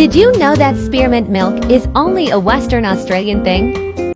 Did you know that spearmint milk is only a Western Australian thing?